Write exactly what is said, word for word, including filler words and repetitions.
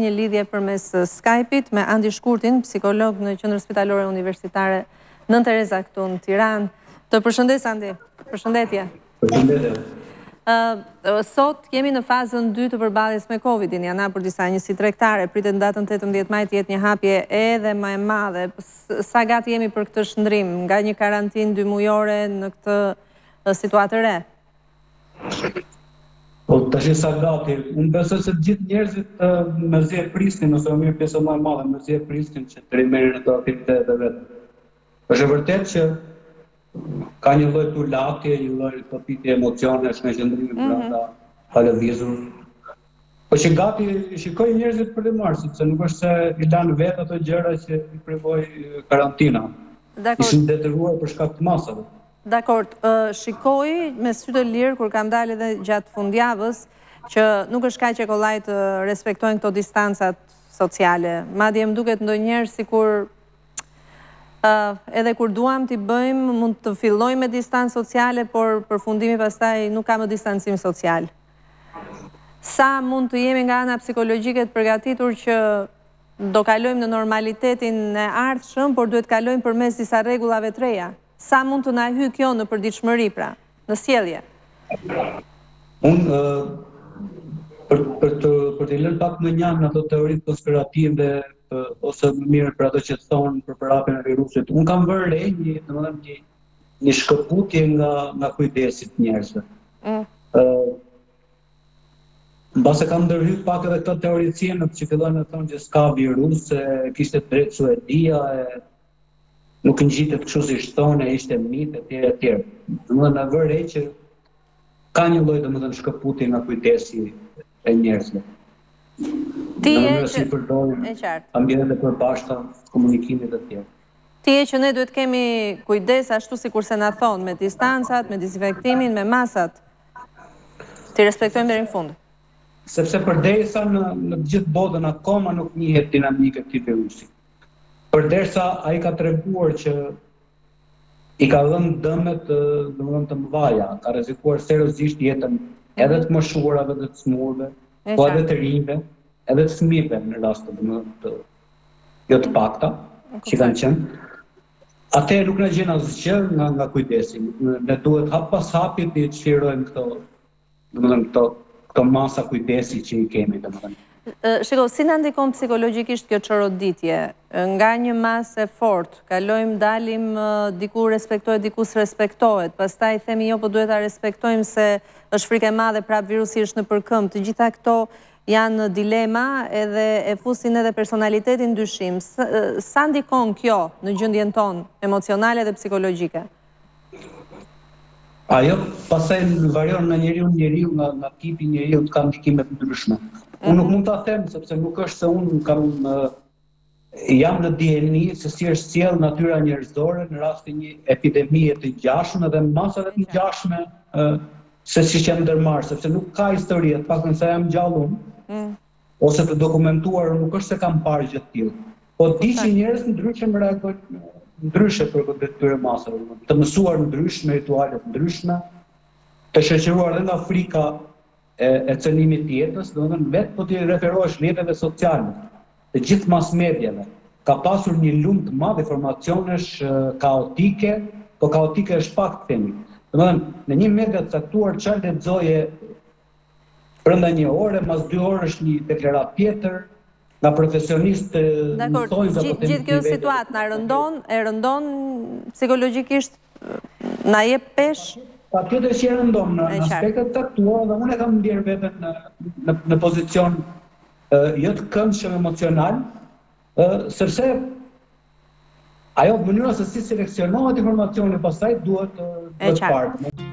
një lidhje përmes Skype-it me Andi Shkurtin, psikolog në Qendrën Spitalore Universitare Nën Tereza këtu në Tiranë. Të përshëndes Andi. Përshëndetje. Përshëndetje. Uh, sot jemi në fazën dy të përballjes me Covidin, janë hapur disa njësi tregtare, pritet në datën tetëmbëdhjetë maj të jetë një hapje edhe më e madhe. Sa gati jemi për këtë shndrim nga një karantinë dy mujore në këtë uh, situatë re? Po tash sa gati, unë besoj se të gjithë njerëzit uh, me zi e prisnin, ose më mirë pjesa më e madhe me zi e prisnin që të rimerrin ato aktivitetet e vetë. Është e vërtetë që ka një lloj tulatje, një lloj topitje emocionesh në qëndrimin brenda pa lëvizur. Po që gati shikoj njerëzit për të marrë, sepse nuk është se i lanë vetë ato gjëra që i prevoi karantina. Ishin detyruar për shkak të masave. Dakor, uh, shikoj me sy të lirë kur kam dalë edhe gjatë fundjavës që nuk është kaq e kollaj të respektojnë këto distancat sociale. Madje më duket ndonjëherë sikur uh, edhe kur duam t'i bëjmë mund të fillojmë me distancë sociale, por përfundimi pastaj nuk ka më distancim social. Sa mund të jemi nga ana psikologjike të përgatitur që do kalojmë në normalitetin e ardhshëm, por duhet kalojmë përmes disa rregullave të reja. Sa mund të na hyj kjo në përditshmëri, pra, në sjellje? Unë uh, për për të për të lënë pak më njanë ato teoritë konspirative uh, ose më mirë për ato që thonë për përhapjen e virusit. Unë kam vënë re një, domethënë një një shkëputje nga nga kujdesi i njerëzve. Mm. Uh, Mbase kam ndërhyr pak edhe këto teoricienët që fillojnë të thonë që s'ka virus, se kishte drejt Suedia, e nuk ngjitet kështu si shtonë, ishte mit etj etj. Domethënë na vë re që ka një lloj domethënë shkëputje nga kujdesi e njerëzve. Ti je që e qartë. Ambiente përbashkëta, komunikimit e tjerë. Ti je që ne duhet kemi kujdes ashtu sikur se na thonë me distancat, me dezinfektimin, me masat. Ti respektojmë deri në fund. Sepse përderisa në në gjithë botën akoma nuk njihet dinamika e këtij virusi. Përderisa ai ka treguar që i ka dhënë dëmet domethënë të mëdha, ka rrezikuar seriozisht jetën edhe të moshuarave dhe të smurve, po edhe të rinjve, edhe të fëmijëve në rast domethënë të jo të pakta që kanë qenë. Atëherë nuk na gjen asgjë nga nga kujdesi. Ne duhet hap pas hapi të çlirojmë këto domethënë këto këto masa kujdesi që i kemi domethënë. Shiko, si na ndikon psikologjikisht kjo çoroditje? Nga një masë e fortë, kalojmë, dalim, diku respektohet, diku s'respektohet, pastaj themi jo, po duhet ta respektojmë se është frikë e madhe, prap virusi është në përkëmb. Të gjitha këto janë dilema edhe e fusin edhe personalitetin dyshim. Sa ndikon kjo në gjendjen tonë emocionale dhe psikologjike? Ajo pastaj varion nga njeriu në njeriu, nga nga tipi i njeriu, ka ndikime të ndryshme. Unë nuk mund ta them sepse nuk është se unë kam uh, jam në D N A se si është sjell natyra njerëzore në rast të një epidemie të ngjashme dhe masave të ngjashme uh, se siç janë ndërmarrë, sepse nuk ka histori, të paktën sa jam gjallë unë, mm. ose të dokumentuar, nuk është se kam parë gjë të tillë. Po di që njerëz ndryshe reagojnë ndryshe për këtyre masave, të mësuar ndryshme, rituale të ndryshme, të shoqëruar edhe nga frika e, e cënimit të jetës, domethënë vetë po ti referohesh rrjeteve sociale, të gjithë mas mediave, ka pasur një lumë të madh informacionesh kaotike, po kaotike është pak të themi. Domethënë në një media të caktuar çfarë lexoje brenda një ore, mas dy orësh një deklaratë tjetër, nga profesionistë Dakor, gjithë kjo situatë na rëndon, e rëndon psikologjikisht, na jep pesh? Patjetër që e rëndon në aspektet caktuara dhe unë e kam ndier veten në, në në pozicion uh, jo të këndshëm emocional, uh, sepse ajo mënyra se si seleksionohet informacioni pastaj duhet uh, të parë.